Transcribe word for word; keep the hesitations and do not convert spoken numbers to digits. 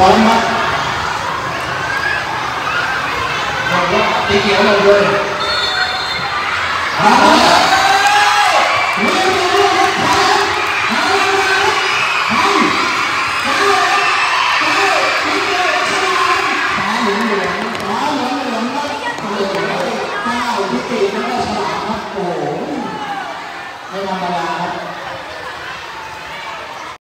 ร้อมครับตีเขียวลงเลยมาแล้วเร็วเร็วครับมามามาทำมาฟ้าเหลืองเหลืองฟ้าเหลืองเหลืองครับข้าวที่ตีนั่นก็ฉลาดครับโอ้ไม่ธรรมดา